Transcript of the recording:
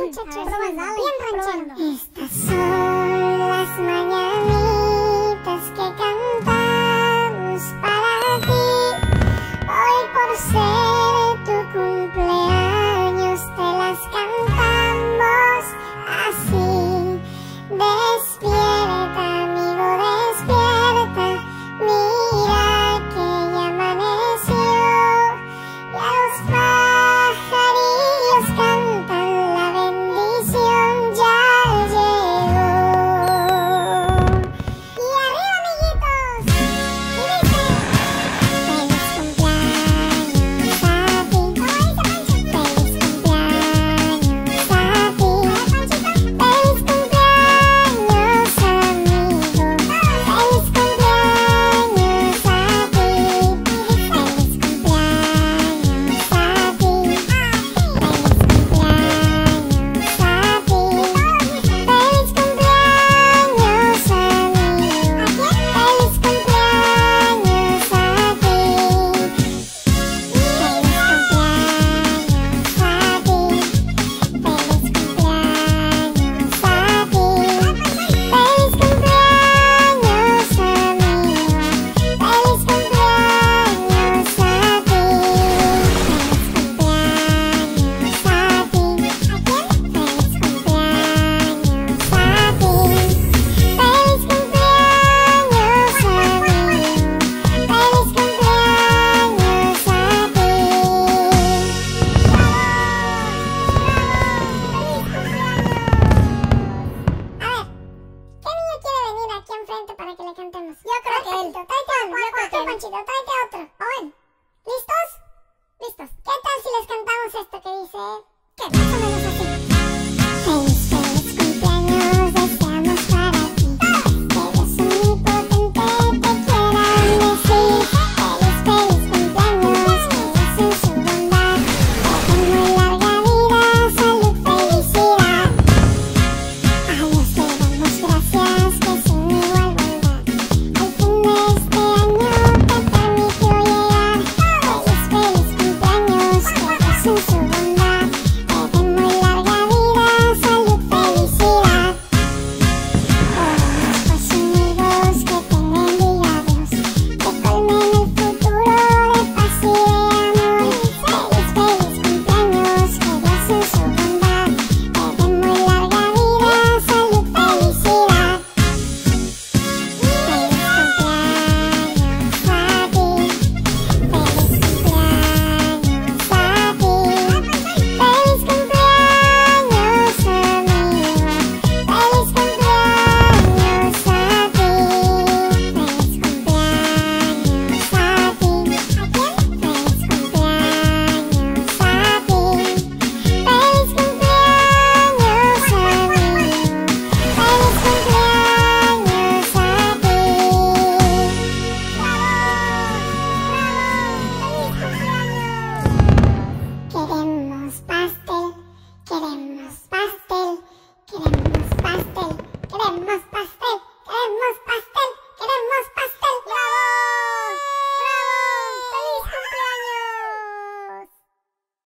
muchachos. Bien ranchero. Estas son las mañanitas que cantamos para ti. Hoy por ser tu cumpleaños te las cantamos así. Despierta, amigo, despierta. Mira que ya amaneció. Y a los pajarillos cantan, la bendición ya llegó. Y arriba, amiguitos. Y dice: feliz cumpleaños a ti. Feliz cumpleaños a ti. Feliz cumpleaños, amigo. Feliz cumpleaños a ti. Feliz cumpleaños a ti. Feliz cumpleaños a ti. Feliz cumpleaños, amigo. Feliz cumpleaños a ti. Para que le cantemos. Yo creo que él. Tráete uno. Yo creo que él. Panchito, tráete otro. Owen, ¿listos? Listos. ¿Qué tal si les cantamos esto que dice? ¿Qué? Más o menos